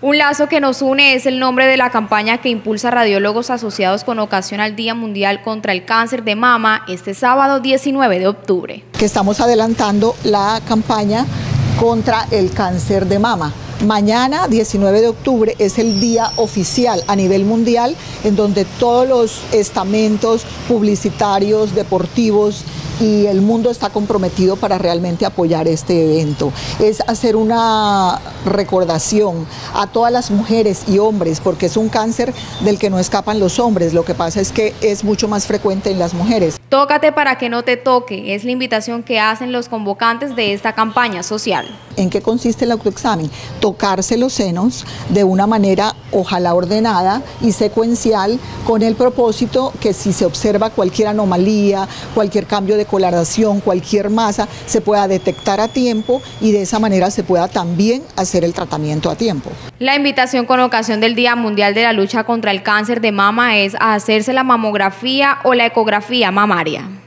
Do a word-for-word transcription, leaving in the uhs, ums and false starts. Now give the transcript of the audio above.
Un lazo que nos une es el nombre de la campaña que impulsa Radiólogos Asociados con ocasión al Día Mundial contra el Cáncer de Mama este sábado diecinueve de octubre. Que estamos adelantando la campaña contra el cáncer de mama. Mañana, diecinueve de octubre, es el día oficial a nivel mundial en donde todos los estamentos publicitarios, deportivos y el mundo está comprometido para realmente apoyar este evento. Es hacer una recordación a todas las mujeres y hombres, porque es un cáncer del que no escapan los hombres, lo que pasa es que es mucho más frecuente en las mujeres. Tócate para que no te toque, es la invitación que hacen los convocantes de esta campaña social. ¿En qué consiste el autoexamen? Tocarse los senos de una manera ojalá ordenada y secuencial, con el propósito que si se observa cualquier anomalía, cualquier cambio de coloración, cualquier masa, se pueda detectar a tiempo y de esa manera se pueda también hacer el tratamiento a tiempo. La invitación con ocasión del Día Mundial de la Lucha contra el Cáncer de Mama es a hacerse la mamografía o la ecografía mamaria.